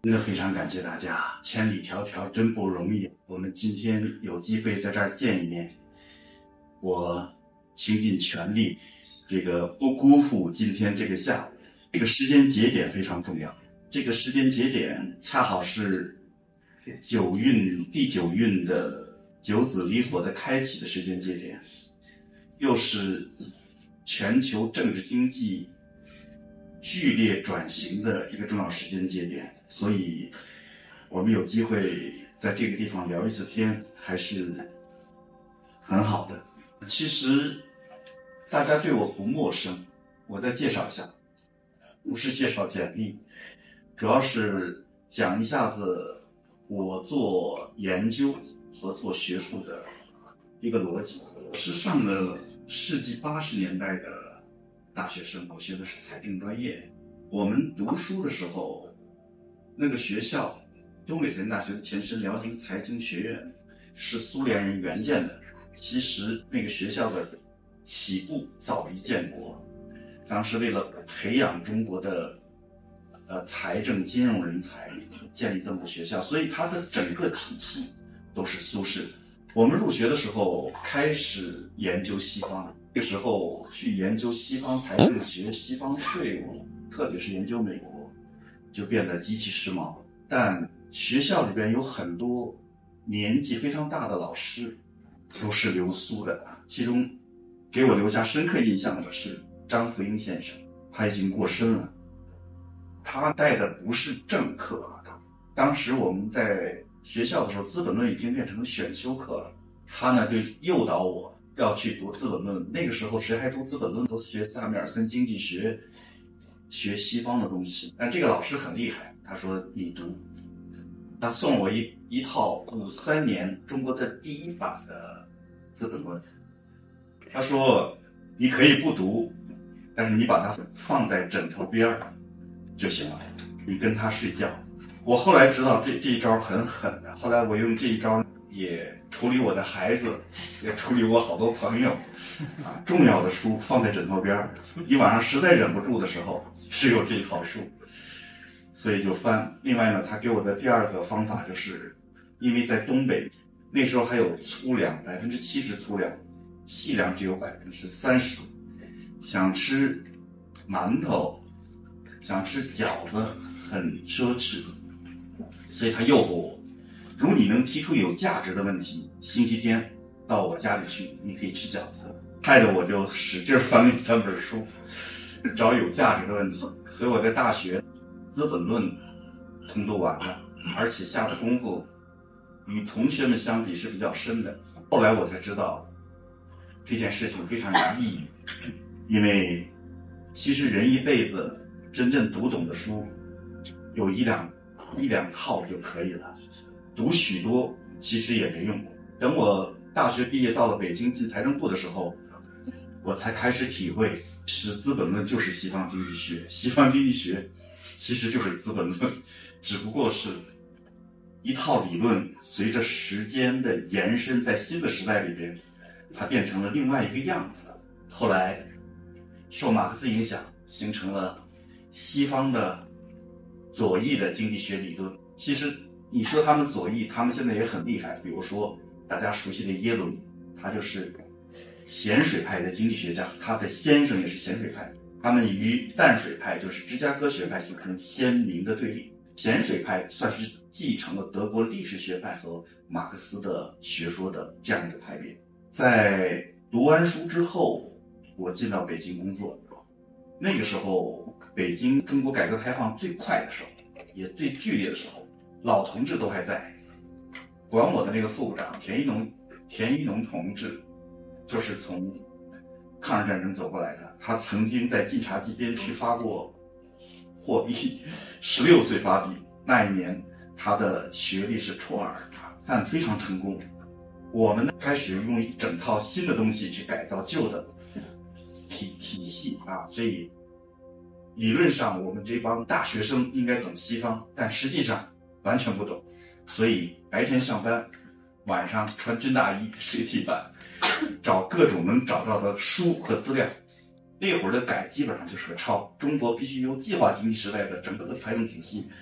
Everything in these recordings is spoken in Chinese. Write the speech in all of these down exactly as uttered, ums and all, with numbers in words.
真的非常感谢大家，千里迢迢真不容易。我们今天有机会在这儿见一面，我倾尽全力，这个不辜负今天这个下午。这个时间节点非常重要，这个时间节点恰好是九运第九运的九子离火的开启的时间节点，又是全球政治经济剧烈转型的一个重要时间节点，所以我们有机会在这个地方聊一次天，还是很好的。其实大家对我不陌生，我再介绍一下，不是介绍简历，主要是讲一下子我做研究和做学术的一个逻辑。我是上了世纪八十年代的大学生，我学的是财政专业。我们读书的时候，那个学校东北财经大学的前身辽宁财经学院是苏联人援建的。其实那个学校的起步早于建国，当时为了培养中国的呃财政金融人才，建立这么个学校，所以它的整个体系都是苏式的。我们入学的时候开始研究西方，这个时候去研究西方财政学、西方税务，特别是研究美国，就变得极其时髦。但学校里边有很多年纪非常大的老师都是留苏的，其中给我留下深刻印象的是张福英先生，他已经过身了。他带的不是正课，当时我们在学校的时候，《资本论》已经变成了选修课了。他呢就诱导我要去读《资本论》。那个时候谁还读《资本论》？都是学萨米尔森经济学，学西方的东西。但这个老师很厉害，他说你读，他送我一一套五三年中国的第一版的《资本论》。他说你可以不读，但是你把它放在枕头边儿就行了，你跟他睡觉。我后来知道这这一招很狠的，后来我用这一招也处理我的孩子，也处理我好多朋友啊。重要的书放在枕头边，你晚上实在忍不住的时候，是有这一套书，所以就翻。另外呢，他给我的第二个方法就是，因为在东北那时候还有粗粮，百分之七十粗粮，细粮只有百分之三十，想吃馒头，想吃饺子很奢侈，所以他诱惑我，如果你能提出有价值的问题，星期天到我家里去，你可以吃饺子。害得我就使劲翻那三本书，找有价值的问题。所以我在大学《资本论》通读完了，而且下的功夫与同学们相比是比较深的。后来我才知道这件事情非常有意义，因为其实人一辈子真正读懂的书有一两一两套就可以了，读许多其实也没用。等我大学毕业到了北京进财政部的时候，我才开始体会，是《资本论》就是西方经济学，西方经济学其实就是《资本论》，只不过是一套理论随着时间的延伸，在新的时代里边，它变成了另外一个样子。后来受马克思影响，形成了西方的左翼的经济学理论。其实你说他们左翼，他们现在也很厉害。比如说大家熟悉的耶鲁尼，他就是咸水派的经济学家，他的先生也是咸水派。他们与淡水派，就是芝加哥学派形成鲜明的对立。咸水派算是继承了德国历史学派和马克思的学说的这样一个派别。在读完书之后，我进到北京工作。那个时候北京中国改革开放最快的时候，也最剧烈的时候，老同志都还在。管我的那个副部长田一农田一农同志就是从抗日战争走过来的，他曾经在晋察冀边区发过货币，十六岁发币，那一年他的学历是初二，但非常成功。我们开始用一整套新的东西去改造旧的体体系啊，所以理论上我们这帮大学生应该懂西方，但实际上完全不懂。所以白天上班，晚上穿军大衣睡地板，找各种能找到的书和资料。那会儿的改基本上就是个抄，中国必须由计划经济时代的整个的财政体系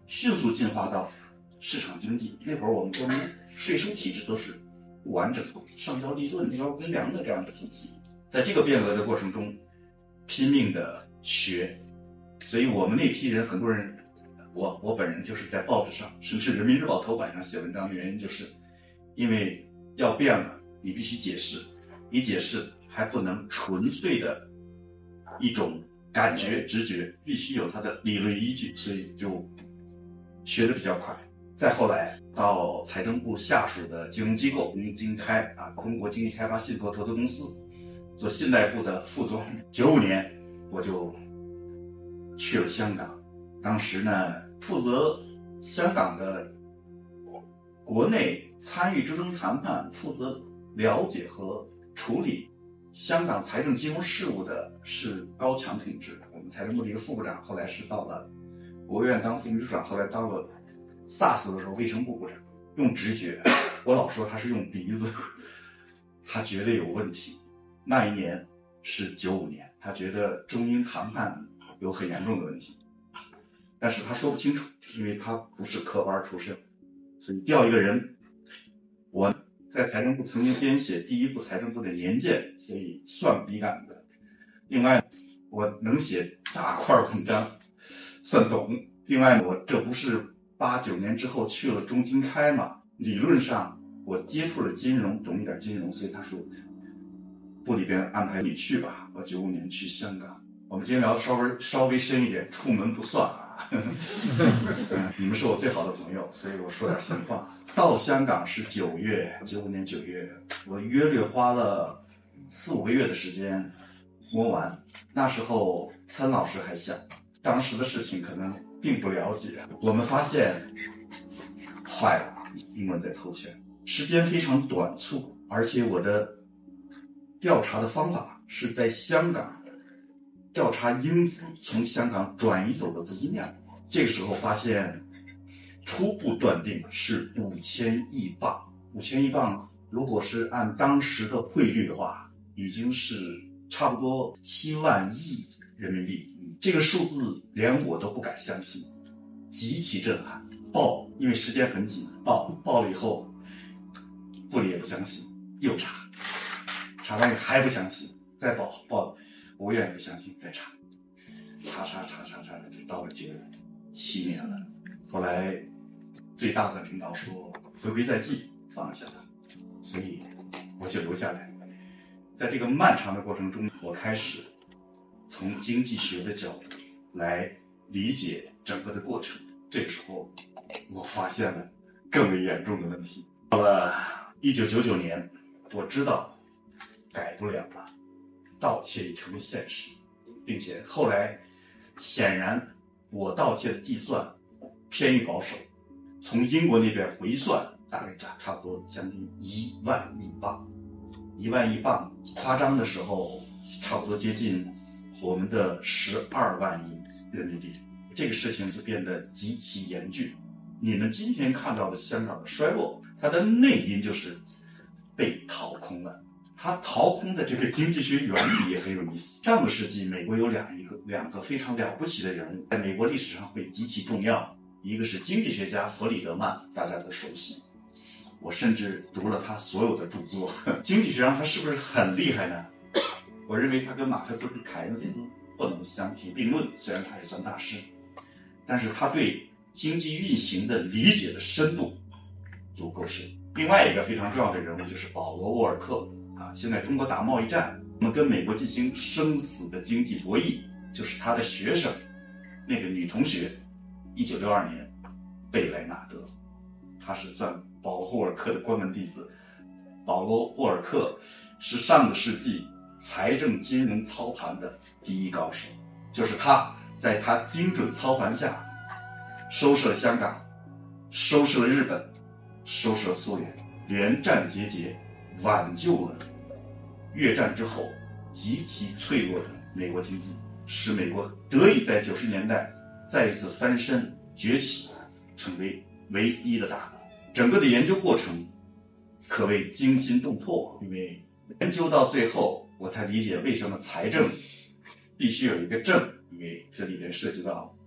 迅速进化到市场经济。那会儿我们国民税收体制都是不完整的，上交利润、交公粮的这样的体系。在这个变革的过程中，拼命的学，所以我们那批人，很多人，我我本人就是在报纸上，甚至人民日报头版上写文章，原因就是因为要变了，你必须解释，你解释还不能纯粹的一种感觉直觉，必须有它的理论依据，所以就学得比较快。再后来到财政部下属的金融机构，金经开啊，中国经济开发信托投资公司做信贷部的副总。九五年我就去了香港，当时呢负责香港的国内参与支撑谈判，负责了解和处理香港财政金融事务的是高强同志，我们财政部的一个副部长，后来是到了国务院当副秘书长，后来当了 SARS 的时候卫生部部长。用直觉，我老说他是用鼻子，他觉得有问题。那一年是九五年，他觉得中英谈判有很严重的问题，但是他说不清楚，因为他不是科班出身，所以调一个人。我在财政部曾经编写第一部财政部的年鉴，所以算笔杆的。另外，我能写大块文章，算懂。另外，我这不是八九年之后去了中经开嘛，理论上我接触了金融，懂一点金融，所以他说部里边安排你去吧。我九五年去香港，我们今天聊的稍微稍微深一点，出门不算啊。你们是我最好的朋友，所以我说点闲话。到香港是九月，九五年九月，我约略花了四五个月的时间摸完。那时候参老师还小，当时的事情可能并不了解。我们发现坏了，英文在偷权，时间非常短促，而且我的调查的方法是在香港调查英资从香港转移走的资金量。这个时候发现初步断定是五千亿镑。五千亿镑如果是按当时的汇率的话，已经是差不多七万亿人民币。这个数字连我都不敢相信，极其震撼。报，因为时间很紧，报报了以后，部里也不相信，又查，查完还不相信，再报报，国务院也不相信，再查，查查查查查，就到了九七年了。后来最大的领导说回归在即，放下他，所以我就留下来。在这个漫长的过程中，我开始从经济学的角度来理解整个的过程。这个时候我发现了更为严重的问题。到了一九九九年，我知道改不了了，盗窃已成为现实，并且后来显然我盗窃的计算偏于保守，从英国那边回算大概差差不多将近一万亿镑。一万亿镑夸张的时候差不多接近我们的十二万亿人民币。这个事情就变得极其严峻。你们今天看到的香港的衰落，它的内因就是被掏空了。它掏空的这个经济学原理也很有意思。上个世纪美国有两一个两个非常了不起的人物，在美国历史上会极其重要。一个是经济学家弗里德曼，大家都熟悉，我甚至读了他所有的著作。经济学上他是不是很厉害呢？我认为他跟马克思和凯恩斯不能相提并论，虽然他也算大师，但是他对经济运行的理解的深度足够深。另外一个非常重要的人物就是保罗·沃尔克啊，现在中国打贸易战，那么跟美国进行生死的经济博弈，就是他的学生那个女同学，一九六二年贝莱纳德，他是算保罗·沃尔克的关门弟子。保罗·沃尔克是上个世纪财政金融操盘的第一高手，就是他在他精准操盘下收拾了香港，收拾了日本，收拾了苏联，连战节节，挽救了越战之后极其脆弱的美国经济，使美国得以在九十年代再一次翻身崛起，成为唯一的大国。整个的研究过程可谓惊心动魄，因为研究到最后我才理解为什么财政必须有一个正，因为这里面涉及到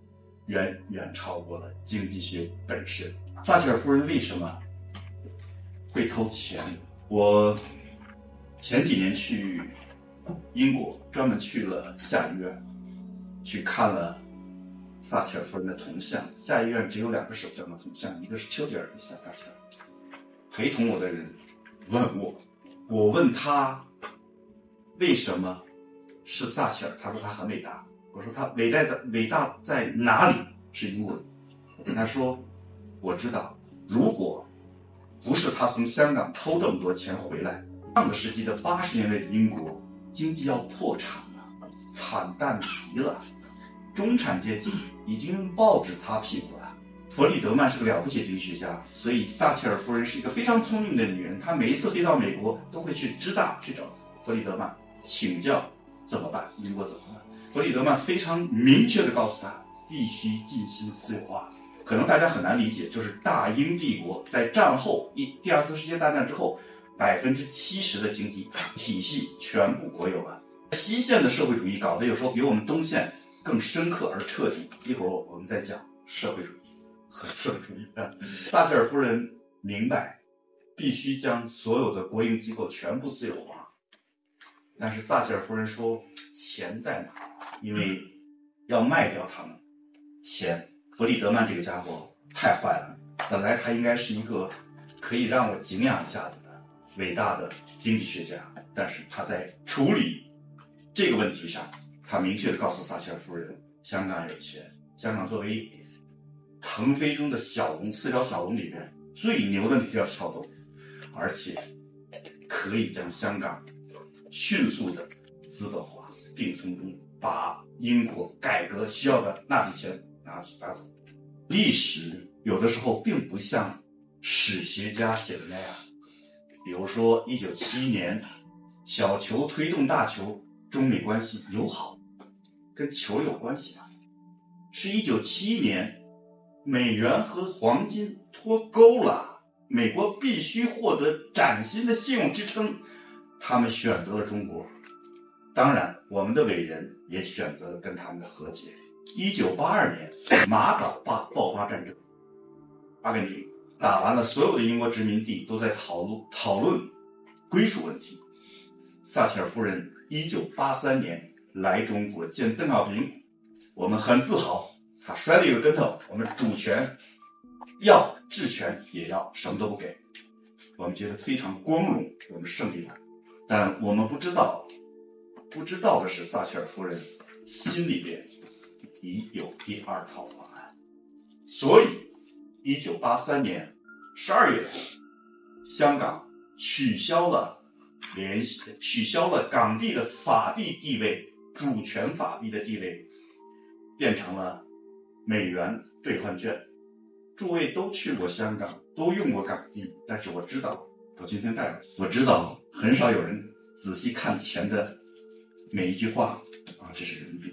远远超过了经济学本身。撒切尔夫人为什么会偷钱？我前几年去英国，专门去了下议院，去看了撒切尔夫人的铜像。下议院只有两个首相的铜像，一个是丘吉尔，一个是撒切尔。陪同我的人问我，我问他为什么是撒切尔，他说他很伟大。我说他伟大在伟大在哪里？是英文。我跟他说，我知道，如果不是他从香港偷这么多钱回来，上个世纪的八十年代的英国经济要破产了，惨淡极了，中产阶级已经用报纸擦屁股了。弗里德曼是个了不起的经济学家，所以撒切尔夫人是一个非常聪明的女人。她每一次飞到美国，都会去芝大去找弗里德曼请教怎么办，英国怎么办。弗里德曼非常明确地告诉他，必须进行私有化。可能大家很难理解，就是大英帝国在战后一第二次世界大战之后，百分之七十的经济体系全部国有了。西线的社会主义搞得有时候比我们东线更深刻而彻底。一会儿我们再讲社会主义和社会主义。撒切尔夫人明白，必须将所有的国营机构全部私有化。但是撒切尔夫人说，钱在哪？因为要卖掉他们。钱，弗里德曼这个家伙太坏了，本来他应该是一个可以让我敬仰一下子的伟大的经济学家，但是他在处理这个问题上，他明确地告诉撒切尔夫人，香港有钱。香港作为腾飞中的小龙，四条小龙里面最牛的那条小龙，而且可以将香港迅速的资本化，并从中把英国改革需要的那笔钱拿拿走。历史有的时候并不像史学家写的那样，比如说一九七一年小球推动大球，中美关系友好，跟球有关系吗？是一九七一年美元和黄金脱钩了，美国必须获得崭新的信用支撑，他们选择了中国。当然我们的伟人也选择了跟他们的和解。一九八二年马岛爆爆发战争，阿根廷打完了，所有的英国殖民地都在讨论讨论归属问题。撒切尔夫人一九八三年来中国见邓小平，我们很自豪，他摔了一个跟头，我们主权要，治权也要，什么都不给，我们觉得非常光荣，我们胜利了。但我们不知道不知道的是，撒切尔夫人心里边已有第二套方案。所以一九八三年十二月，香港取消了联系取消了港币的法币地位，主权法币的地位，变成了美元兑换券。诸位都去过香港，都用过港币，但是我知道，我今天带了，我知道很少有人仔细看钱的每一句话啊，这是人民币，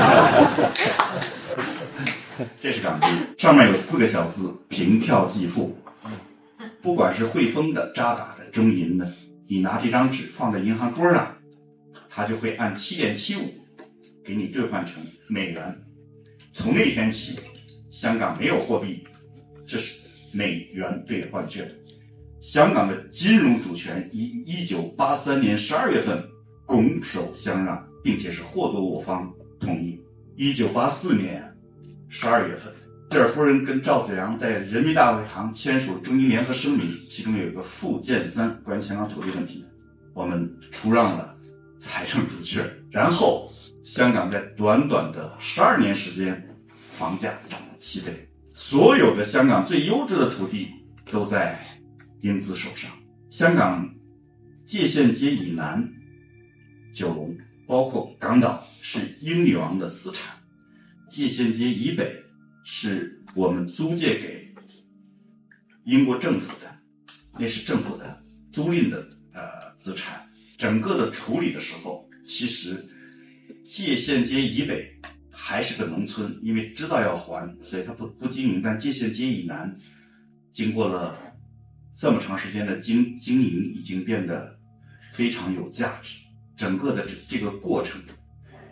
这是港币，上面有四个小字：凭票即付。不管是汇丰的、渣打的、中银的，你拿这张纸放在银行桌上，它就会按 七点七五 给你兑换成美元。从那天起，香港没有货币，这是美元兑换券。香港的金融主权于一九八三年十二月份拱手相让，并且是或多或少同意。一九八四年十二月份，谢尔夫人跟赵子阳在人民大会堂签署中英联合声明，其中有一个附件三关于香港土地问题，我们出让了财政主权。然后香港在短短的十二年时间，房价涨了七倍，所有的香港最优质的土地都在英资手上。香港界限街以南九龙包括港岛是英女王的私产，界限街以北是我们租借给英国政府的，那是政府的租赁的呃资产。整个的处理的时候，其实界限街以北还是个农村，因为知道要还，所以他不不经营。但界限街以南经过了这么长时间的经经营，已经变得非常有价值。整个的这这个过程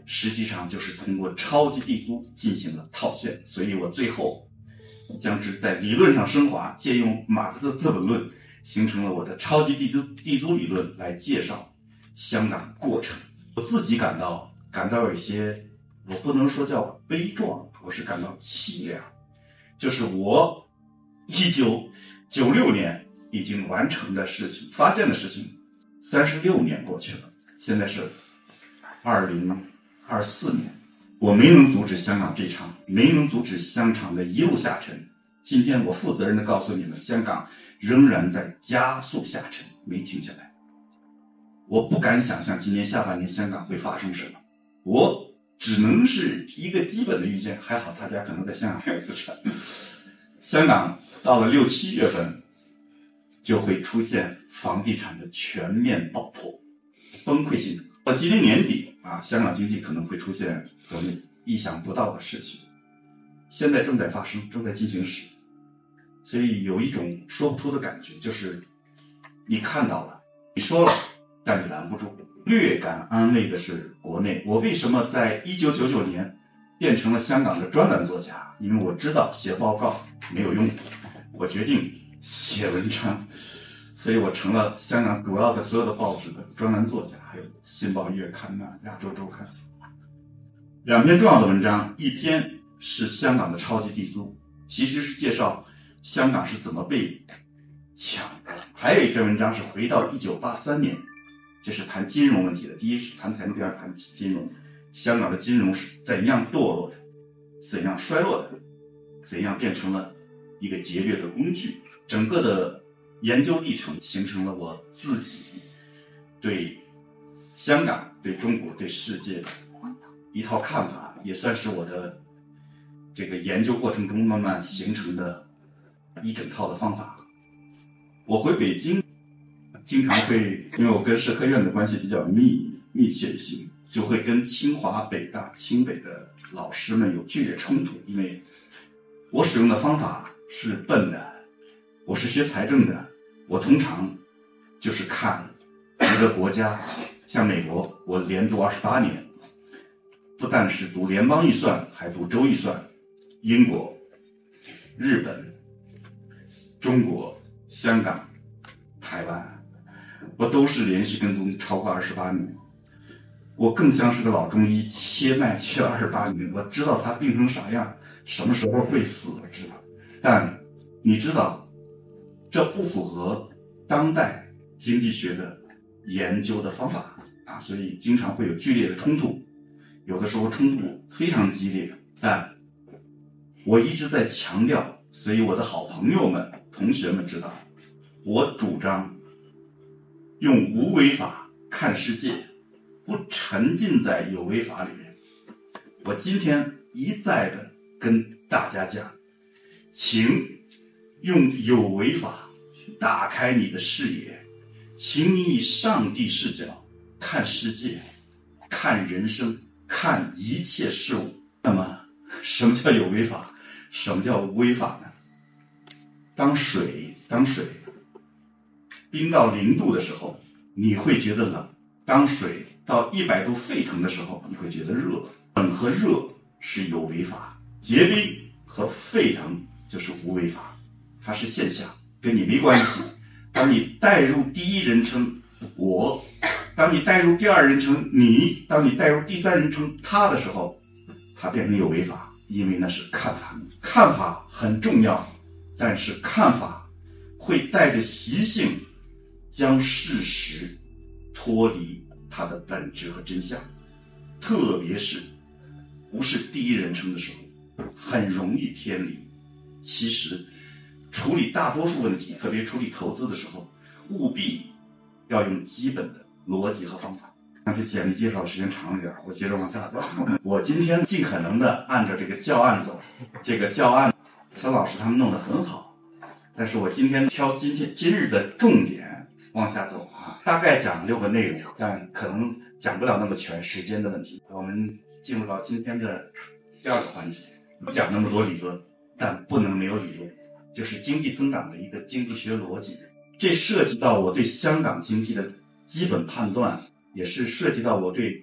实际上就是通过超级地租进行了套现，所以我最后将之在理论上升华，借用马克思《资本论》，形成了我的超级地租地租理论来介绍香港过程。我自己感到感到有一些，我不能说叫悲壮，我是感到凄凉，就是我一九九六年已经完成的事情，发现的事情，三十六年过去了，现在是二零二四年，我没能阻止香港这场，没能阻止香港的一路下沉。今天我负责任的告诉你们，香港仍然在加速下沉，没停下来。我不敢想象今年下半年香港会发生什么，我只能是一个基本的预见，还好大家可能在香港还有资产。香港到了六七月份就会出现房地产的全面爆破，崩溃性。到今年年底啊，香港经济可能会出现我们意想不到的事情，现在正在发生，正在进行时，所以有一种说不出的感觉，就是你看到了，你说了，但你拦不住。略感安慰的是，国内我为什么在一九九九年变成了香港的专栏作家？因为我知道写报告没有用，我决定写文章，所以我成了香港主要的所有的报纸的专栏作家，还有《新报月刊》呐、《亚洲周刊》两篇重要的文章，一篇是香港的超级地租，其实是介绍香港是怎么被抢的；还有一篇文章是回到一九八三年，这是谈金融问题的。第一是谈财经，第二谈金融，香港的金融是怎样堕落的，怎样衰落的，怎样变成了一个劫掠的工具。整个的研究历程形成了我自己对香港、对中国、对世界的一套看法，也算是我的这个研究过程中慢慢形成的一整套的方法。我回北京经常会，因为我跟社科院的关系比较密密切一些，就会跟清华、北大、清北的老师们有剧烈冲突，因为我使用的方法是笨的，我是学财政的，我通常就是看一个国家，像美国，我连读二十八年，不但是读联邦预算，还读州预算，英国、日本、中国、香港、台湾，我都是连续跟踪超过二十八年。我更像是个老中医，切脉切了二十八年，我知道他病成啥样，什么时候会死，我知道。但你知道，这不符合当代经济学的研究的方法啊，所以经常会有剧烈的冲突，有的时候冲突非常激烈。但我一直在强调，所以我的好朋友们、同学们知道，我主张用无为法看世界，不沉浸在有为法里面。我今天一再的跟大家讲，请用有为法打开你的视野，请你以上帝视角看世界，看人生，看一切事物。那么什么叫有为法，什么叫无为法呢？当水当水冰到零度的时候，你会觉得冷；当水到一百度沸腾的时候，你会觉得热。冷和热是有为法，结冰和沸腾就是无为法，它是现象，跟你没关系。当你带入第一人称我，当你带入第二人称你，当你带入第三人称他的时候，它变成有为法，因为那是看法。看法很重要，但是看法会带着习性将事实脱离它的本质和真相，特别是不是第一人称的时候，很容易偏离。其实处理大多数问题，特别处理投资的时候，务必要用基本的逻辑和方法。但是简历介绍的时间长一点，我接着往下走。我今天尽可能的按照这个教案走，这个教案陈老师他们弄得很好，但是我今天挑今天今日的重点往下走啊，大概讲六个内容，但可能讲不了那么全，时间的问题。我们进入到今天的第二个环节，不讲那么多理论，但不能没有理论，就是经济增长的一个经济学逻辑。这涉及到我对香港经济的基本判断，也是涉及到我对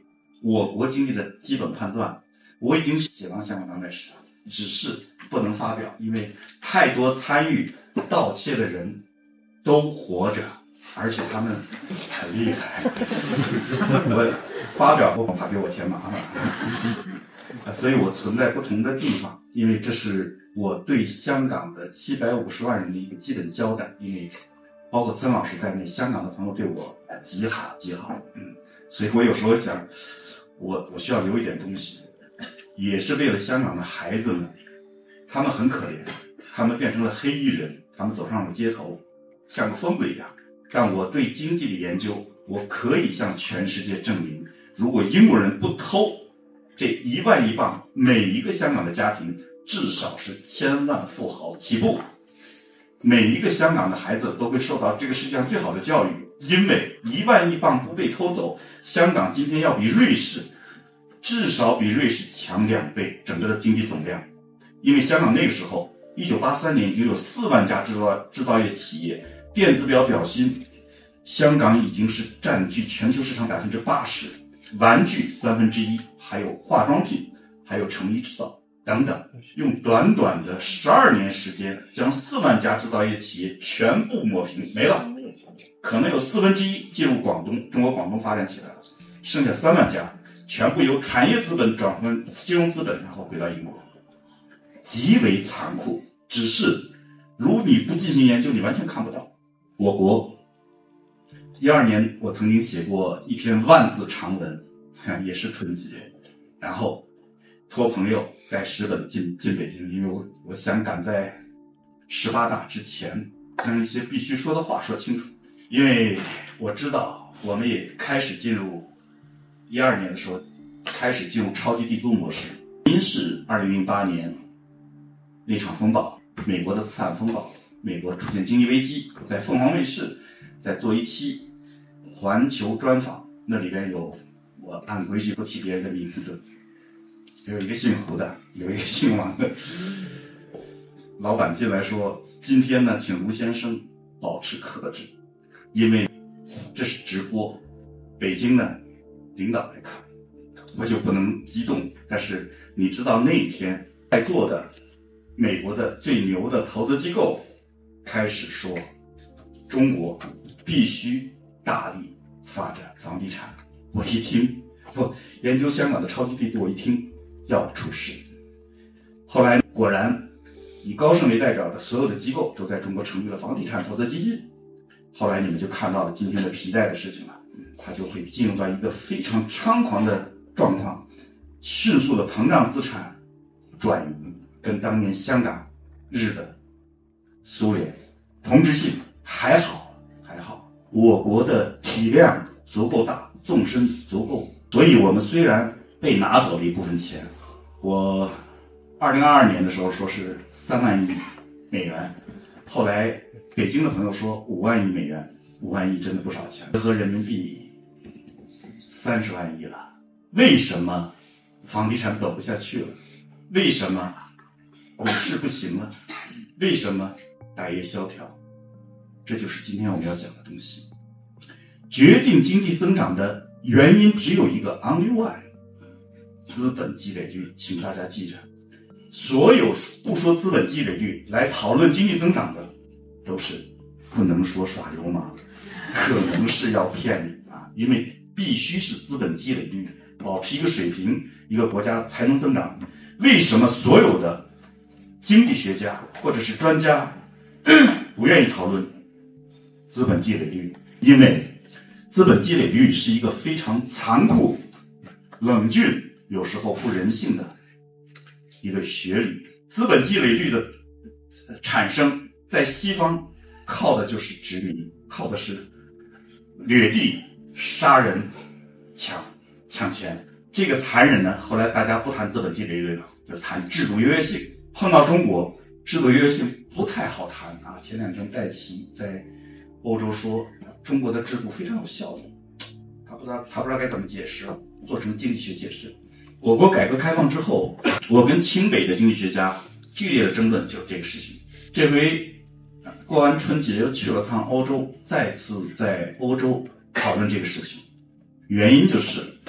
我国经济的基本判断，我已经写完香港当代史了，只是不能发表，因为太多参与盗窃的人都活着，而且他们很厉害。我发表不怕给我添麻烦，所以我存在不同的地方，因为这是我对香港的七百五十万人的一个基本交代。因为包括曾老师在内，香港的朋友对我极好极好，嗯，所以我有时候想，我我需要留一点东西，也是为了香港的孩子们，他们很可怜，他们变成了黑衣人，他们走上了街头，像个疯子一样。但我对经济的研究，我可以向全世界证明，如果英国人不偷这一万亿镑，每一个香港的家庭至少是千万富豪起步。每一个香港的孩子都会受到这个世界上最好的教育，因为一万亿镑不被偷走，香港今天要比瑞士至少比瑞士强两倍整个的经济总量。因为香港那个时候一九八三年已经有四万家制造制造业企业，电子表表芯香港已经是占据全球市场百分之八十，玩具三分之一，还有化妆品，还有成衣制造等等，用短短的十二年时间，将四万家制造业企业全部抹平没了，可能有四分之一进入广东，中国广东发展起来了，剩下三万家全部由产业资本转换金融资本，然后回到英国，极为残酷。只是如你不进行研究，你完全看不到。我国一二年，我曾经写过一篇万字长文，也是春节，然后托朋友带十本进进北京，因为我我想赶在十八大之前将一些必须说的话说清楚。因为我知道我们也开始进入一二年的时候开始进入超级地租模式。因是二零零八年那场风暴，美国的资产风暴，美国出现经济危机，在凤凰卫视在做一期环球专访，那里边有我按规矩不提别人的名字，有一个姓胡的，有一个姓王的。老板进来说，今天呢请卢先生保持克制，因为这是直播，北京呢领导在看，我就不能激动。但是你知道那一天在座的美国的最牛的投资机构开始说，中国必须大力发展房地产。我一听，不研究香港的超级地租，我一听要出事。后来果然以高盛为代表的所有的机构都在中国成立了房地产投资基金。后来你们就看到了今天的皮带的事情了，它就会进入到一个非常猖狂的状况，迅速的膨胀资产转移，跟当年香港、日本、苏联同质性。还好还好我国的体量足够大，纵深足够，所以我们虽然被拿走了一部分钱，我二零二二年的时候说是三万亿美元，后来北京的朋友说五万亿美元，五万亿真的不少钱，合人民币三十万亿了。为什么房地产走不下去了？为什么股市不行了？为什么大业萧条？这就是今天我们要讲的东西。决定经济增长的原因只有一个 only one， 资本积累率，请大家记着，所有不说资本积累率来讨论经济增长的，都是不能说耍流氓，可能是要骗你啊！因为必须是资本积累率保持一个水平，一个国家才能增长。为什么所有的经济学家或者是专家不愿意讨论资本积累率？因为资本积累率是一个非常残酷、冷峻，有时候不人性的一个学理。资本积累率的产生在西方靠的就是殖民，靠的是掠地、杀人、抢抢钱。这个残忍呢，后来大家不谈资本积累率了，就谈制度优越性。碰到中国，制度优越性不太好谈啊。前两天戴奇在欧洲说中国的制度非常有效率，他不知道他不知道该怎么解释，做成经济学解释。我国改革开放之后，我跟清北的经济学家剧烈的争论就是这个事情。这回过完春节又去了趟欧洲，再次在欧洲讨论这个事情。原因就是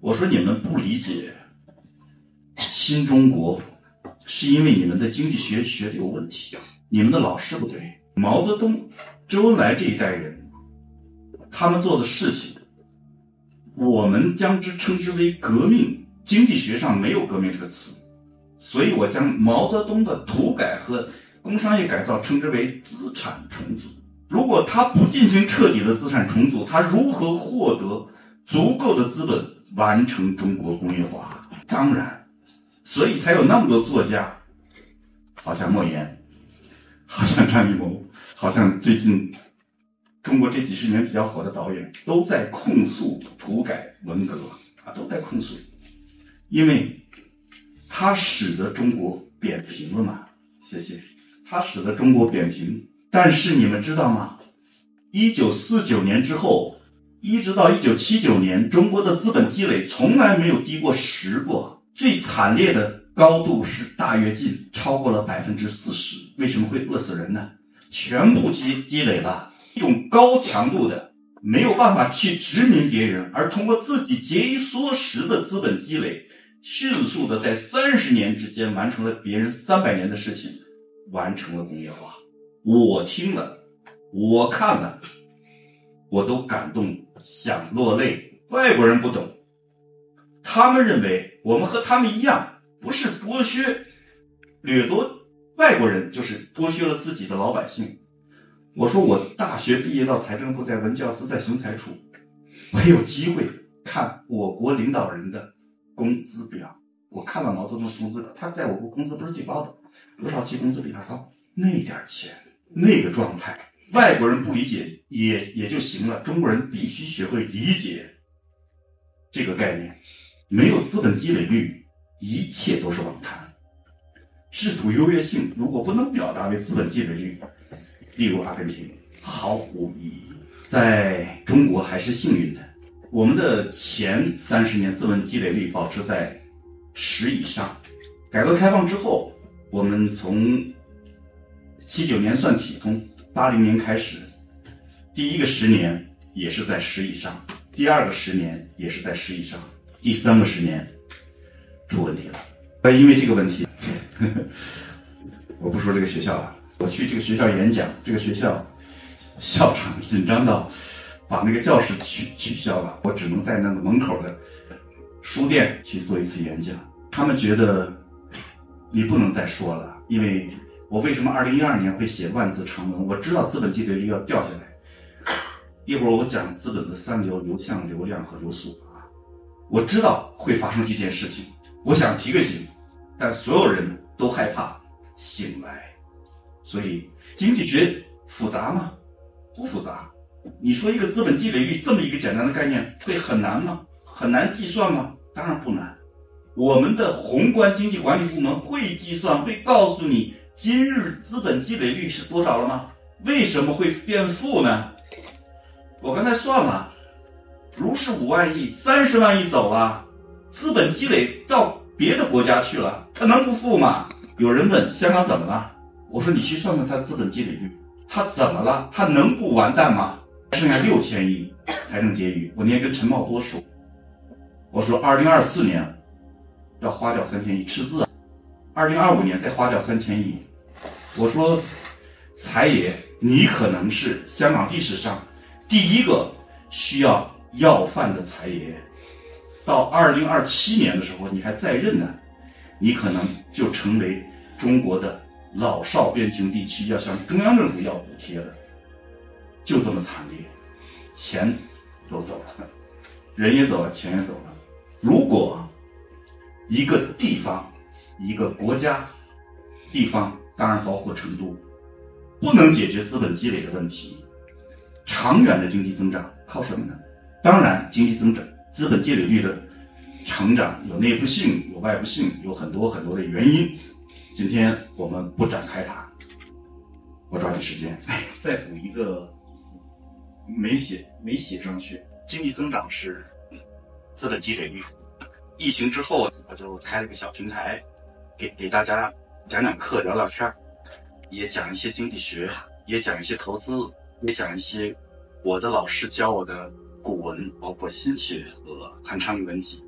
我说你们不理解新中国，是因为你们的经济学学的有问题，你们的老师不对。毛泽东、周恩来这一代人，他们做的事情，我们将之称之为革命。经济学上没有革命这个词，所以我将毛泽东的土改和工商业改造称之为资产重组。如果他不进行彻底的资产重组，他如何获得足够的资本完成中国工业化？当然，所以才有那么多作家，好像莫言，好像张艺谋，好像最近中国这几十年比较火的导演，都在控诉土改文革啊，都在控诉，因为它使得中国扁平了嘛。谢谢。它使得中国扁平，但是你们知道吗？一九四九年之后，一直到一九七九年，中国的资本积累从来没有低过十过，最惨烈的高度是大跃进，超过了百分之四十。为什么会饿死人呢？全部积积累了一种高强度的，没有办法去殖民别人，而通过自己节衣缩食的资本积累，迅速的在三十年之间完成了别人三百年的事情，完成了工业化。我听了，我看了，我都感动想落泪。外国人不懂，他们认为我们和他们一样，不是剥削掠夺外国人，就是剥削了自己的老百姓。我说我大学毕业到财政部，在文教司，在行财处，我有机会看我国领导人的工资表。我看了毛泽东的工资表，他在我国工资不是最高的，罗少奇工资比他高。那点钱，那个状态，外国人不理解也也就行了，中国人必须学会理解这个概念。没有资本积累率，一切都是妄谈。制度优越性如果不能表达为资本积累率，例如阿根廷，毫无意义。在中国还是幸运的，我们的前三十年资本积累率保持在十以上。改革开放之后，我们从七九年算起，从八零年开始，第一个十年也是在十以上，第二个十年也是在十以上，第三个十年出问题了。呃，因为这个问题，呵呵，我不说这个学校了。我去这个学校演讲，这个学校校长紧张到把那个教室取取消了，我只能在那个门口的书店去做一次演讲。他们觉得你不能再说了，因为我为什么二零一二年会写万字长文？我知道资本积累率要掉下来。一会儿我讲资本的三流：流向、流量和流速啊。我知道会发生这件事情，我想提个醒，但所有人都害怕醒来。所以经济学复杂吗？不复杂。你说一个资本积累率这么一个简单的概念会很难吗？很难计算吗？当然不难。我们的宏观经济管理部门会计算，会告诉你今日资本积累率是多少了吗？为什么会变负呢？我刚才算了，如是五万亿，三十万亿走了，资本积累到别的国家去了，它能不负吗？有人问香港怎么了？我说你去算算它资本积累率，它怎么了？它能不完蛋吗？剩下六千亿财政结余。我那天跟陈茂波说，我说二零二四年要花掉三千亿，赤字啊，二零二五年再花掉三千亿。我说财爷，你可能是香港历史上第一个需要要饭的财爷，到二零二七年的时候你还在任呢，你可能就成为中国的老少边境地区要向中央政府要补贴的，就这么惨烈，钱都走了，人也走了，钱也走了。如果一个地方、一个国家，地方当然包括成都，不能解决资本积累的问题，长远的经济增长靠什么呢？当然，经济增长、资本积累率的成长有内部性、有外部性，有很多很多的原因。今天我们不展开它，我抓紧时间再补一个没写没写上去。经济增长是资本积累率。疫情之后，我就开了个小平台，给给大家讲讲课、聊聊天，也讲一些经济学，也讲一些投资，也讲一些我的老师教我的古文，包括心学和韩昌钰文集。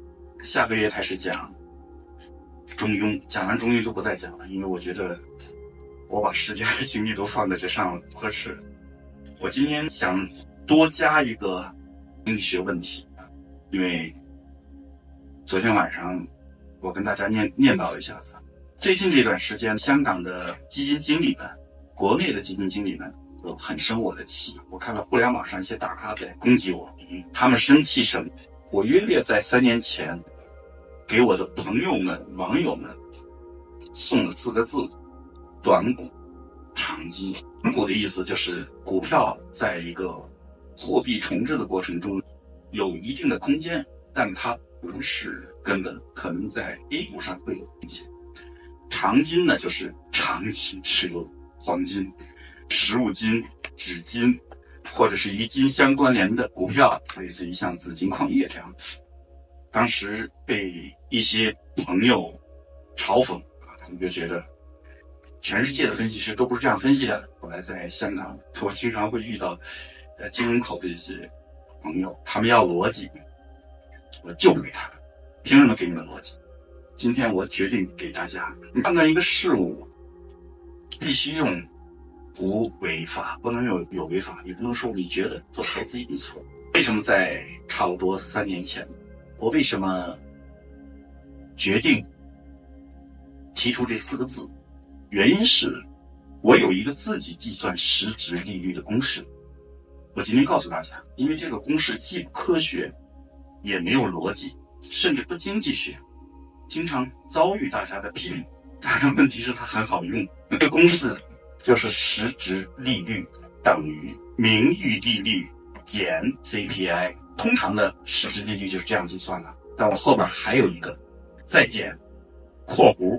下个月开始讲中庸，讲完中庸就不再讲了，因为我觉得我把时间和精力都放在这上不合适。我今天想多加一个经济学问题，因为昨天晚上我跟大家念念叨一下子，最近这段时间，香港的基金经理们、国内的基金经理们都很生我的气。我看到互联网上一些大咖在攻击我，他们生气什么？我约略在三年前给我的朋友们、网友们送了四个字：短股长基。短股的意思就是股票在一个货币重置的过程中有一定的空间，但它不是根本，可能在 A 股上会有风险。长金呢，就是长期持有黄金、实物金、纸金或者是与金相关联的股票，类似于像紫金矿业这样子。当时被一些朋友嘲讽，他们就觉得全世界的分析师都不是这样分析的。后来在香港，我经常会遇到呃金融口的一些朋友，他们要逻辑，我就不给他们，凭什么给你们逻辑？今天我决定给大家，你判断一个事物，必须用无为法，不能有有为法。你不能说你觉得做投资一定错。为什么在差不多三年前，我为什么决定提出这四个字？原因是我有一个自己计算实质利率的公式。我今天告诉大家，因为这个公式既不科学，也没有逻辑，甚至不经济学，经常遭遇大家的批评。但问题是它很好用。这个公式就是实质利率等于名义利率减 C P I。 通常的实质利率就是这样计算的，但我后边还有一个再减括弧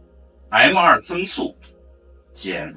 M 二 增速减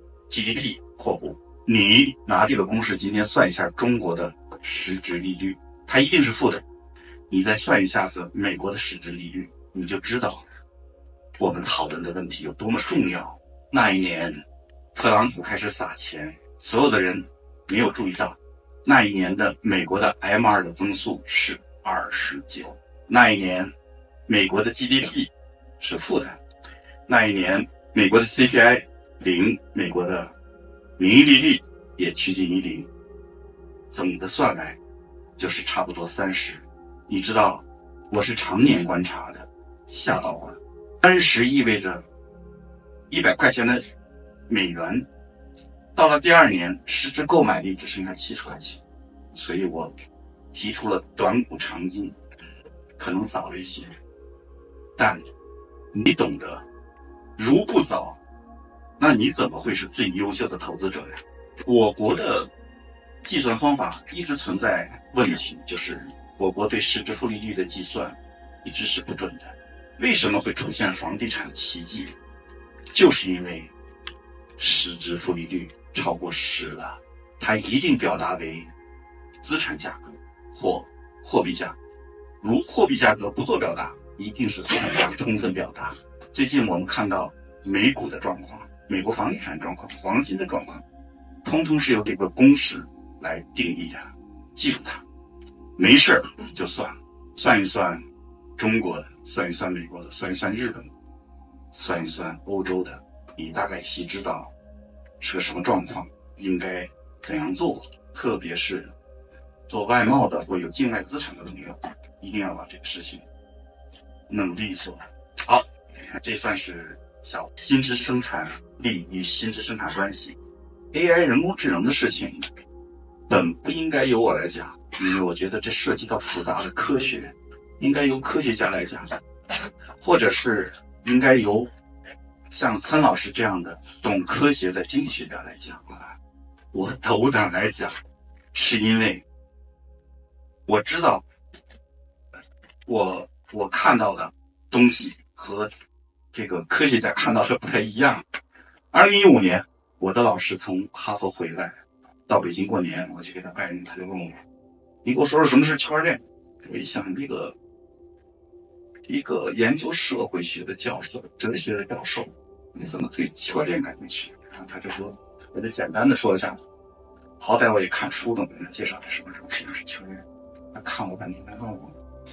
G D P 括弧。你拿这个公式今天算一下中国的实质利率，它一定是负的。你再算一下子美国的实质利率，你就知道我们讨论的问题有多么重要。那一年特朗普开始撒钱，所有的人没有注意到，那一年的美国的 M 二 的增速是二十九，那一年美国的 G D P 是负的，那一年美国的 C P I 零，美国的名义利率也趋近于零，总的算来就是差不多三十。你知道我是常年观察的，吓到我了。三十意味着一百块钱的美元，到了第二年实质购买力只剩下七十块钱。所以我提出了短股长金，可能早了一些，但你懂得，如不早，那你怎么会是最优秀的投资者呢？我国的计算方法一直存在问题，就是我国对实质负利率的计算一直是不准的。为什么会出现房地产奇迹？就是因为实质负利率超过十了，它一定表达为资产价格或货币价格。如货币价格不做表达，一定是资产价格充分表达。最近我们看到美股的状况，美国房地产状况，黄金的状况，通通是由这个公式来定义的。记住它，没事就算，算一算中国的，算一算美国的，算一算日本的，算一算欧洲的，你大概其知道是个什么状况，应该怎样做。特别是做外贸的或有境外资产的朋友，一定要把这个事情弄利索。好，这算是小薪资生产力与薪资生产关系。A I 人工智能的事情本不应该由我来讲，因为我觉得这涉及到复杂的科学，应该由科学家来讲，或者是应该由像岑老师这样的懂科学的经济学家来讲啊。我斗胆来讲，是因为我知道我我看到的东西和这个科学家看到的不太一样。二零一五年我的老师从哈佛回来到北京过年，我去给他拜年，他就问我，你给我说说什么是区块链。我一想，这个一个研究社会学的教授，哲学的教授，你怎么对区块链感兴趣？然后他就说，我就简单的说一下，好歹我也看书了，给他介绍什么什么什么是区块链。他看我半天，他问我，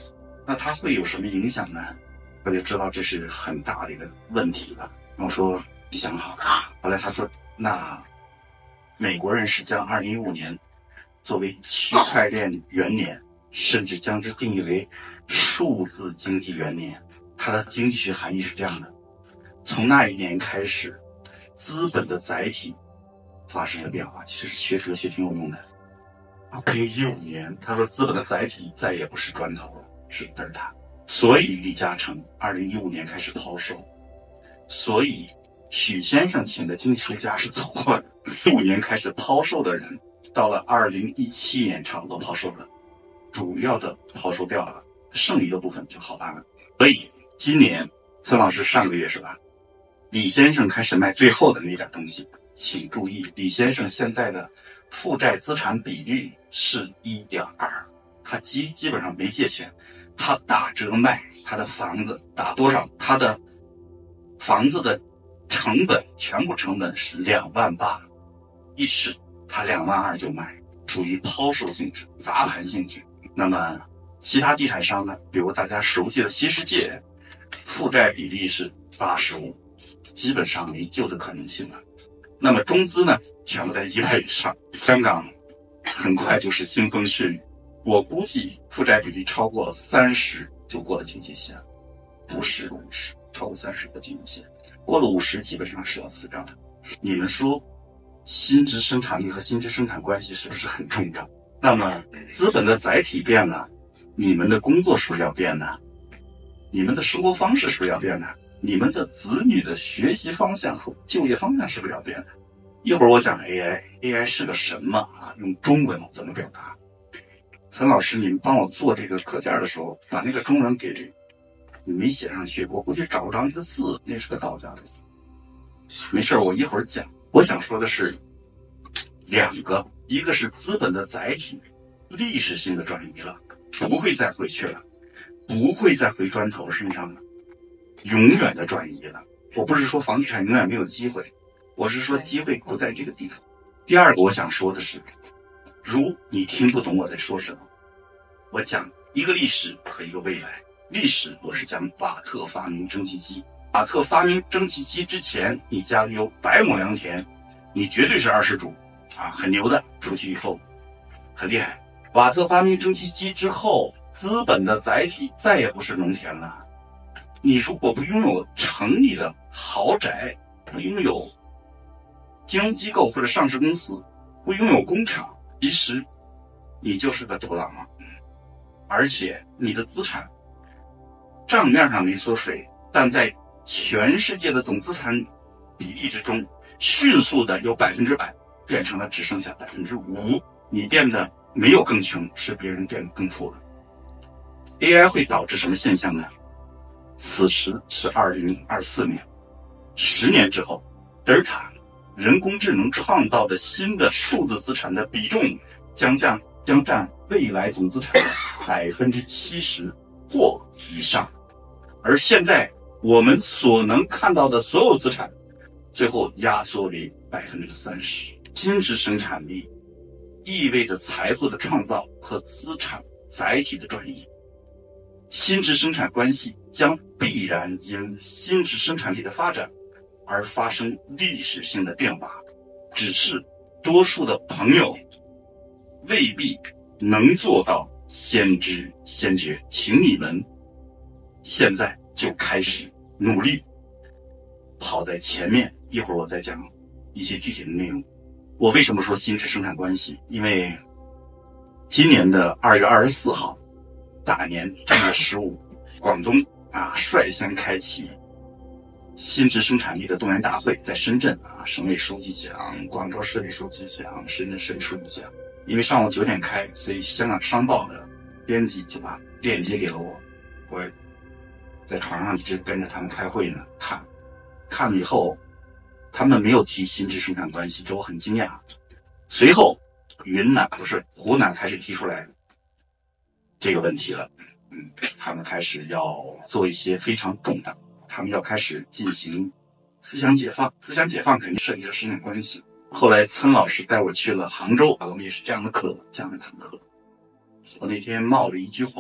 那它会有什么影响呢？我就知道这是很大的一个问题了。我说你想好了。后来他说，那美国人是将二零一五年作为区块链元年，甚至将之定义为数字经济元年。它的经济学含义是这样的：从那一年开始，资本的载体发生了变化。其实学哲学挺有用的。二零一五年，他说资本的载体再也不是砖头了，是德尔塔。所以李嘉诚二零一五年开始抛售，所以许先生请的经济学家是从一五年开始抛售的人，到了二零一七年差不多抛售了，主要的抛售掉了，剩余的部分就好办了。所以今年曾老师上个月是吧，李先生开始卖最后的那点东西。请注意，李先生现在的负债资产比率是 一点二， 他基基本上没借钱，他打折卖他的房子打多少？他的房子的成本全部成本是两万八一尺，他两万二就卖，属于抛售性质、砸盘性质。那么其他地产商呢？比如大家熟悉的新世界，负债比例是八十五，基本上没救的可能性了。那么中资呢，全部在一百以上。香港很快就是腥风血雨，我估计负债比例超过三十就过了警戒线，不是五十，超过三十的警戒线，过了五十基本上是要死掉的。你们说薪资生产力和薪资生产关系是不是很重要？那么资本的载体变了，你们的工作是不是要变呢？你们的生活方式是不是要变呢？你们的子女的学习方向和就业方向是不是要变的？一会儿我讲 A I， A I 是个什么啊？用中文怎么表达？陈老师，你们帮我做这个课件的时候，把那个中文给你没写上去，我估计找不着那个字，那是个道家的字。没事，我一会儿讲。我想说的是两个，一个是资本的载体历史性的转移了，不会再回去了，不会再回砖头身上了，永远的转移了。我不是说房地产永远没有机会，我是说机会不在这个地方。第二个我想说的是，如你听不懂我在说什么，我讲一个历史和一个未来。历史我是讲瓦特发明蒸汽机，瓦特发明蒸汽机之前，你家里有百亩良田，你绝对是二世主啊，很牛的，出去以后很厉害。瓦特发明蒸汽机之后，资本的载体再也不是农田了。你如果不拥有城里的豪宅，不拥有金融机构或者上市公司，不拥有工厂，其实你就是个独狼了。而且你的资产账面上没缩水，但在全世界的总资产比例之中，迅速的由百分之百变成了只剩下百分之五。你变得没有更穷，是别人变得更富了。A I 会导致什么现象呢？此时是二零二四年，十年之后，德尔塔人工智能创造的新的数字资产的比重将将将占未来总资产的百分之七十或以上。而现在我们所能看到的所有资产，最后压缩为百分之三十。薪资生产力意味着财富的创造和资产载体的转移。薪资生产关系将必然因薪资生产力的发展而发生历史性的变化，只是多数的朋友未必能做到先知先觉，请你们现在就开始努力跑在前面。一会儿我再讲一些具体的内容。我为什么说薪资生产关系？因为今年的二月二十四号大年正月十五，广东啊率先开启薪资生产力的动员大会，在深圳啊，省委书记讲，广州市委书记讲，深圳市委书记讲。因为上午九点开，所以香港商报的编辑就把链接给了我，我在床上一直跟着他们开会呢，看看了以后，他们没有提薪资生产关系，这我很惊讶。随后云南不是湖南开始提出来这个问题了，嗯，他们开始要做一些非常重大，他们要开始进行思想解放，思想解放肯定涉及到生产关系。后来曾老师带我去了杭州，我们也是这样的课，这样的堂课。我那天冒了一句话，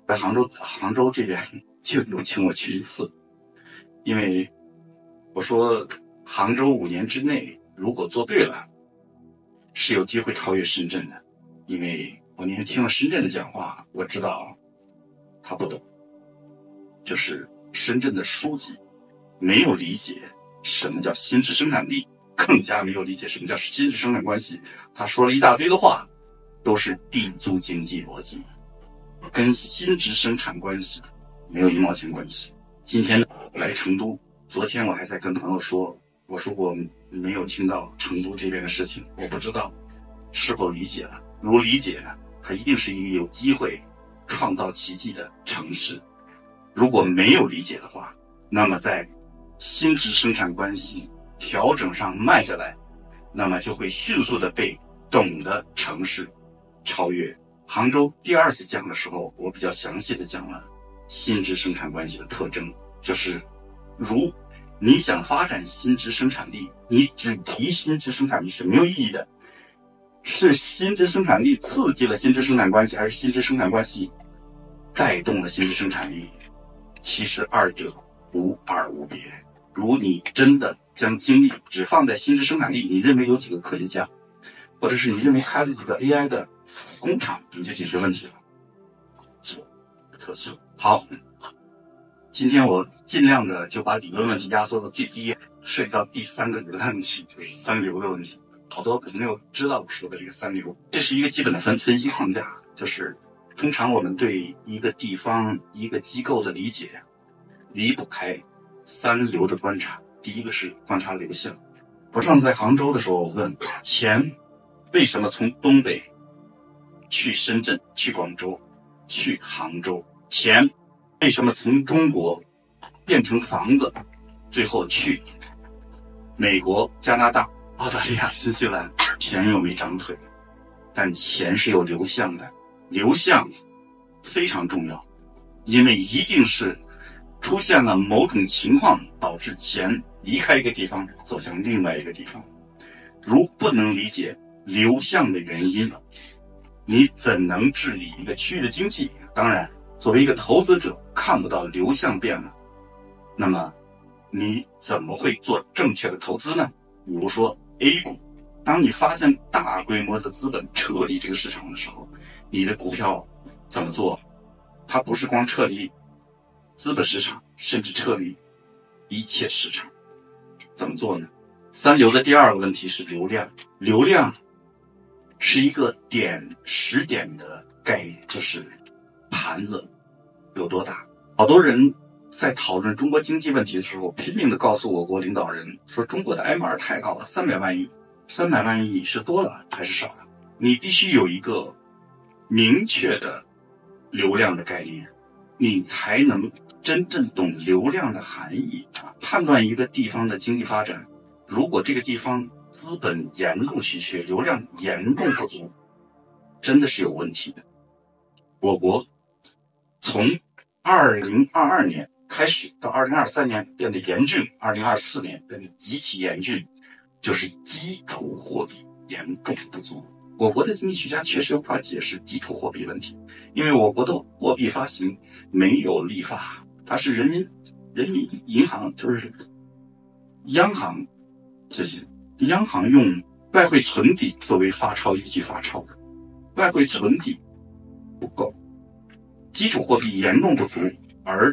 在杭州杭州这边就有请我去一次，因为我说杭州五年之内如果做对了，是有机会超越深圳的。因为我那天听了深圳的讲话，我知道他不懂，就是深圳的书记没有理解什么叫新质生产力，更加没有理解什么叫新质生产关系。他说了一大堆的话，都是地租经济逻辑，跟新质生产关系没有一毛钱关系。今天来成都，昨天我还在跟朋友说，我说我没有听到成都这边的事情，我不知道是否理解了。如果理解了，它一定是一个有机会创造奇迹的城市。如果没有理解的话，那么在新质生产关系调整上慢下来，那么就会迅速的被懂的城市超越。杭州第二次讲的时候，我比较详细的讲了新质生产关系的特征，就是如你想发展新质生产力，你只提新质生产力是没有意义的。是新质生产力刺激了新质生产关系，还是新质生产关系带动了新质生产力？其实二者无二无别。如你真的将精力只放在新质生产力，你认为有几个科学家，或者是你认为开了几个 A I 的工厂，你就解决问题了。错，特色。好，今天我尽量的就把理论问题压缩到最低，涉及到第三个理论问题，就是三流的问题。好多朋友知道我说的这个三流，这是一个基本的分分析框架，就是通常我们对一个地方一个机构的理解离不开三流的观察。第一个是观察流向。我上次在杭州的时候，我问钱为什么从东北去深圳、去广州、去杭州，钱为什么从中国变成房子，最后去美国、加拿大、澳大利亚、新西兰，钱又没长腿，但钱是有流向的，流向非常重要，因为一定是出现了某种情况导致钱离开一个地方走向另外一个地方。如不能理解流向的原因，你怎能治理一个区域的经济？当然，作为一个投资者，看不到流向变了，那么你怎么会做正确的投资呢？比如说 A 股，当你发现大规模的资本撤离这个市场的时候，你的股票怎么做？它不是光撤离资本市场，甚至撤离一切市场。怎么做呢？三流的第二个问题是流量。流量是一个点时点的概念，就是盘子有多大。好多人在讨论中国经济问题的时候，拼命的告诉我国领导人说中国的 M 二 太高了，三百万亿。三百万亿是多了还是少了？你必须有一个明确的流量的概念，你才能真正懂流量的含义。判断一个地方的经济发展，如果这个地方资本严重稀缺，流量严重不足，真的是有问题的。我国从二零二二年开始到二零二三年变得严峻，二零二四年变得极其严峻，就是基础货币严重不足。我国的经济学家确实无法解释基础货币问题，因为我国的货币发行没有立法，它是人民人民银行，就是央行这些央行用外汇存底作为发钞依据发钞的，外汇存底不够，基础货币严重不足，而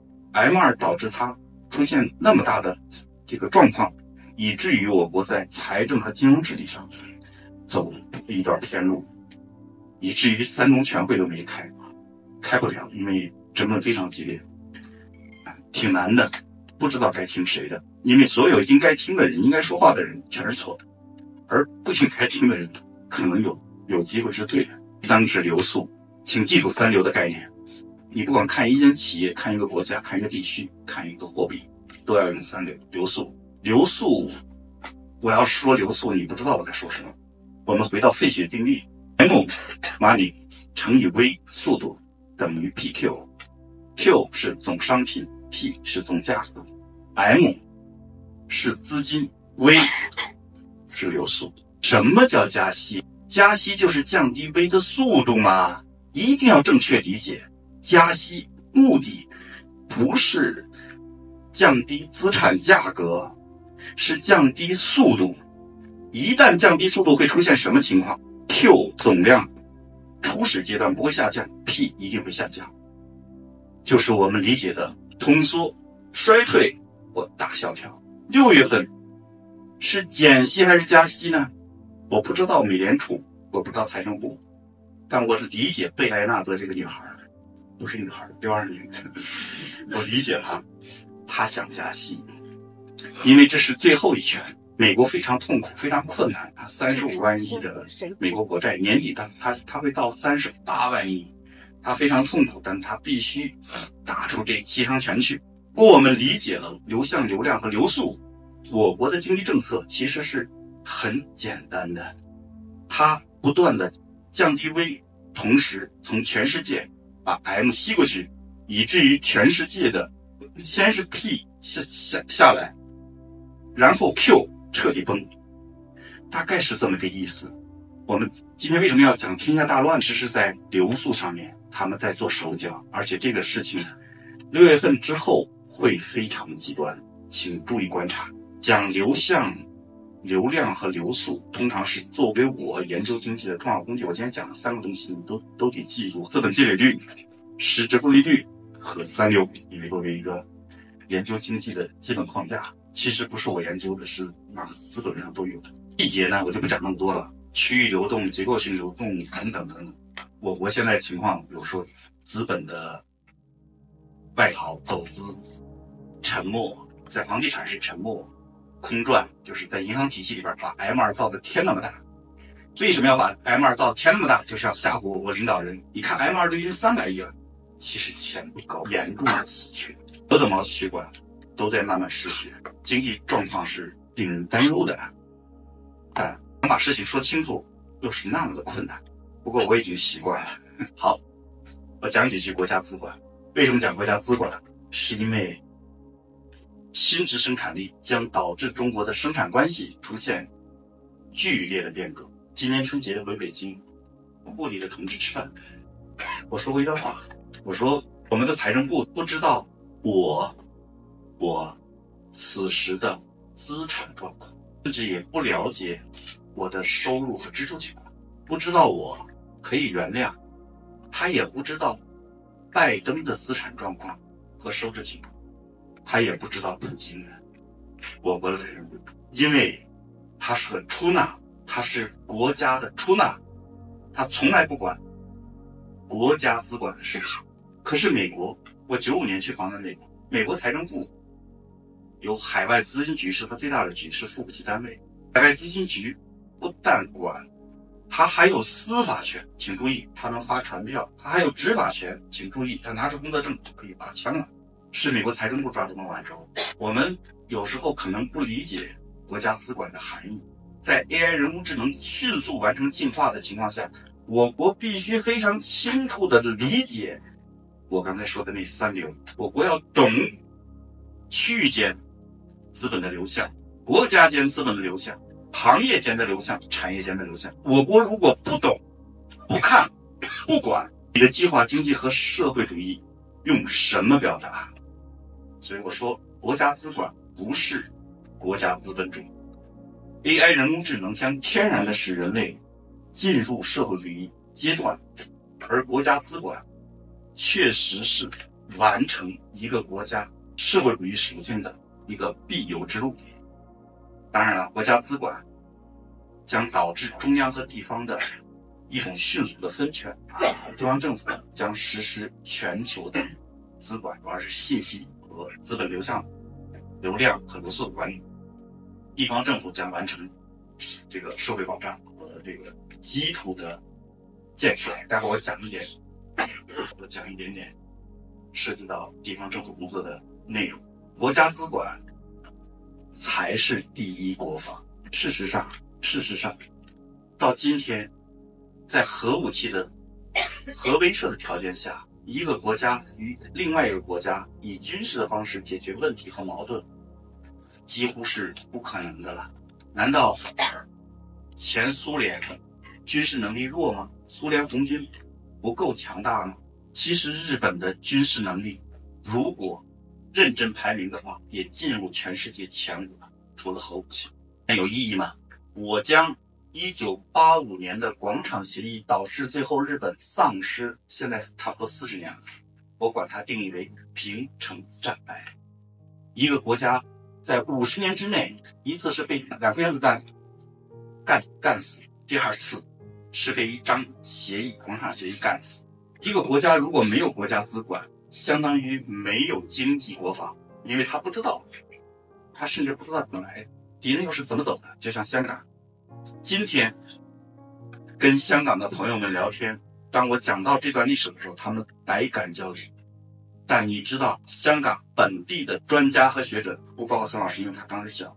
M 二 导致它出现那么大的这个状况，以至于我国在财政和金融治理上走一段偏路，以至于三中全会都没开，开不了，因为争论非常激烈，挺难的，不知道该听谁的，因为所有应该听的人、应该说话的人全是错的，而不应该听的人可能有有机会是对的。三个是流速，请记住三流的概念。你不管看一间企业、看一个国家、看一个地区、看一个货币，都要用三流。流速，流速，我要说流速，你不知道我在说什么。我们回到费雪定律 ，M money 乘以 V 速度等于 P Q，Q 是总商品 ，P 是总价格 ，M 是资金 ，V 是流速。什么叫加息？加息就是降低 V 的速度嘛，一定要正确理解。 加息目的不是降低资产价格，是降低速度。一旦降低速度，会出现什么情况？ Q 总量初始阶段不会下降， P 一定会下降，就是我们理解的通缩、衰退或大萧条。六月份是减息还是加息呢？我不知道美联储，我不知道财政部，但我是理解贝莱纳德这个女孩，不是女孩，六二年的，我理解她，她想加息，因为这是最后一拳。美国非常痛苦，非常困难，它三十五万亿的美国国债年底它它它会到三十八万亿，它非常痛苦，但它必须打出这七伤拳去。不过我们理解了流向、流量和流速，我国的经济政策其实是很简单的，它不断的降低 V， 同时从全世界把 M 吸过去，以至于全世界的先是 P 下下下来，然后 Q 彻底崩，大概是这么个意思。我们今天为什么要讲天下大乱？只是在流速上面他们在做手脚，而且这个事情六月份之后会非常极端，请注意观察。讲流向、流量和流速，通常是作为我研究经济的重要工具。我今天讲的三个东西，你都都得记住：资本积累率、实质负利率和三六比，因为作为一个研究经济的基本框架。其实不是我研究的，是马克思本上都有的。细节呢，我就不讲那么多了。区域流动、结构性流动等等等等。我国现在情况，比如说资本的外逃、走资、沉没，在房地产是沉没、空转，就是在银行体系里边把 M 二 造的天那么大。为什么要把 M 二 造天那么大？就是要吓唬我领导人。你看 M 二 都已经三百亿了，其实钱不高，严重的稀缺，所有的毛细血管都在慢慢失血，经济状况是令人担忧的。但能把事情说清楚又是那么的困难，不过我已经习惯了。好，我讲几句国家资管。为什么讲国家资管？是因为新质生产力将导致中国的生产关系出现剧烈的变革。今年春节回北京，我部里的同志吃饭，我说过一段话，我说我们的财政部不知道我我此时的资产状况，甚至也不了解我的收入和支出情况，不知道我可以原谅，他也不知道拜登的资产状况和收支情况，他也不知道普京的我国的财政部，因为他是个出纳，他是国家的出纳，他从来不管国家资管的事情。可是美国，我九五年去访问美国，美国财政部有海外资金局，是它最大的局，是副部级单位。海外资金局不但管，它还有司法权，请注意，它能发传票，它还有执法权，请注意，它拿着工作证可以拔枪了。是美国财政部抓的孟晚舟。我们有时候可能不理解国家资管的含义，在 A I 人工智能迅速完成进化的情况下，我国必须非常清楚地理解我刚才说的那三流。我国要懂区域间资本的流向、国家间资本的流向、行业间的流向、产业间的流向。我国如果不懂、不看、不管，你的计划经济和社会主义用什么表达？所以我说，国家资管不是国家资本主义。A I 人工智能将天然的使人类进入社会主义阶段，而国家资管确实是完成一个国家社会主义属性的一个必由之路。当然了，国家资管将导致中央和地方的一种迅速的分权，中央政府将实施全球的资管，主要是信息和资本流向、流量和流速的管理。地方政府将完成这个社会保障和这个基础的建设。待会儿我讲一点，我讲一点点涉及到地方政府工作的内容。国家资管才是第一国防。事实上，事实上，到今天，在核武器的核威慑的条件下，一个国家与另外一个国家以军事的方式解决问题和矛盾，几乎是不可能的了。难道前苏联军事能力弱吗？苏联红军不够强大吗？ 其实日本的军事能力，如果认真排名的话，也进入全世界前五了，除了核武器。那有意义吗？我将一九八五年的广场协议导致最后日本丧失，现在差不多四十年了，我管它定义为平成战败。一个国家在五十年之内，一次是被两颗原子弹干干死，第二次是被一张协议广场协议干死。一个国家如果没有国家资管，相当于没有经济国防，因为他不知道，他甚至不知道怎么来，敌人又是怎么走的。就像香港，今天跟香港的朋友们聊天，当我讲到这段历史的时候，他们百感交集。但你知道，香港本地的专家和学者，不包括孙老师，因为他当时小，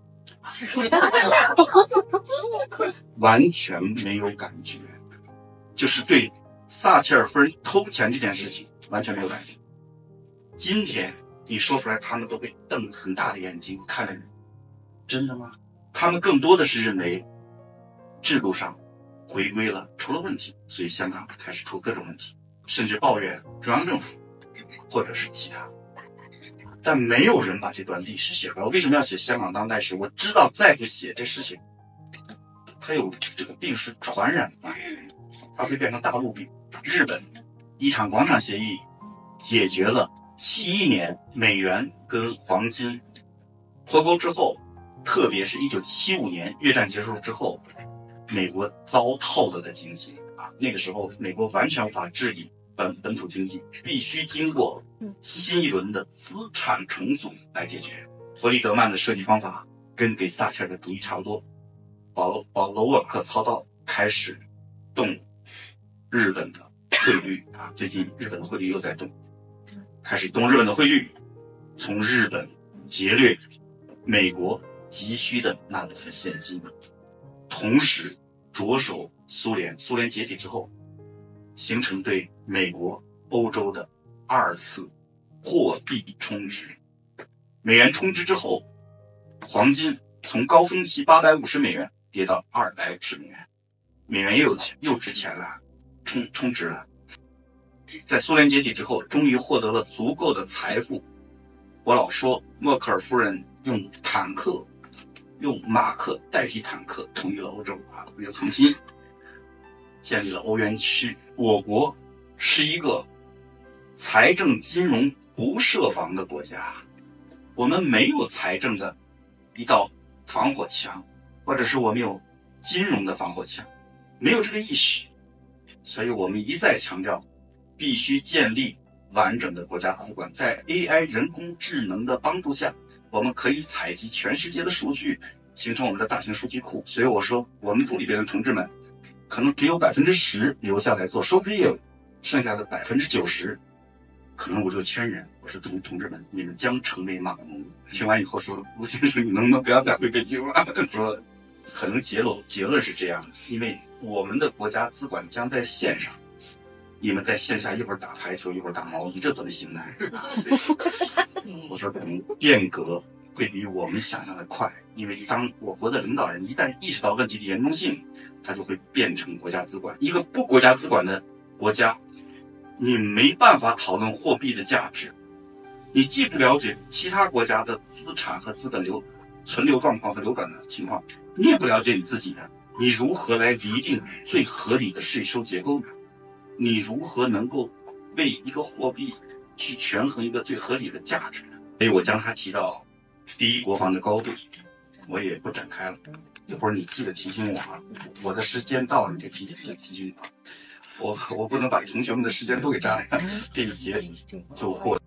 完全没有感觉，就是对撒切尔夫人偷钱这件事情完全没有感觉。今天你说出来，他们都会瞪很大的眼睛看着你，真的吗？他们更多的是认为制度上回归了出了问题，所以香港开始出各种问题，甚至抱怨中央政府或者是其他。但没有人把这段历史写出来。我为什么要写香港当代史？我知道再不写这事情，它有这个病是传染的，它会变成大陆病。日本一场广场协议解决了七一年美元跟黄金脱钩之后，特别是一九七五年越战结束之后，美国糟透了的经济啊，那个时候美国完全无法治理本本土经济，必须经过新一轮的资产重组来解决。弗里德曼的设计方法跟给撒切尔的主意差不多，保罗保罗沃克操刀开始动日本的汇率啊，最近日本的汇率又在动，开始动日本的汇率，从日本劫掠美国急需的那部分现金，同时着手苏联，苏联解体之后，形成对美国、欧洲的二次货币充值。美元充值之后，黄金从高峰期八百五十美元跌到二百五十美元，美元又有钱又值钱了，充充值了。在苏联解体之后，终于获得了足够的财富。我老说默克尔夫人用坦克、用马克代替坦克统一了欧洲啊，又重新建立了欧元区。我国是一个财政金融不设防的国家，我们没有财政的一道防火墙，或者是我们有金融的防火墙，没有这个意识。所以我们一再强调，必须建立完整的国家资管。在 A I 人工智能的帮助下，我们可以采集全世界的数据，形成我们的大型数据库。所以我说，我们组里边的同志们可能只有百分之十留下来做收支业务，剩下的百分之九十可能五六千人。我说同同志们，你们将成为码农。听完以后说，卢先生，你能不能不要再回北京了？说可能结论结论是这样的，因为我们的国家资管将在线上，你们在线下一会儿打排球，一会儿打毛衣，这怎么行呢？我说可能变革会比我们想象的快，因为当我国的领导人一旦意识到问题的严重性，他就会变成国家资管。一个不国家资管的国家，你没办法讨论货币的价值，你既不了解其他国家的资产和资本流存留状况和流转的情况，你也不了解你自己的，你如何来厘定最合理的税收结构呢？你如何能够为一个货币去权衡一个最合理的价值呢？所以我将它提到第一国防的高度，我也不展开了。一会儿你记得提醒我啊，我的时间到了你就提醒提醒我，我我不能把同学们的时间都给占了，这一节就过。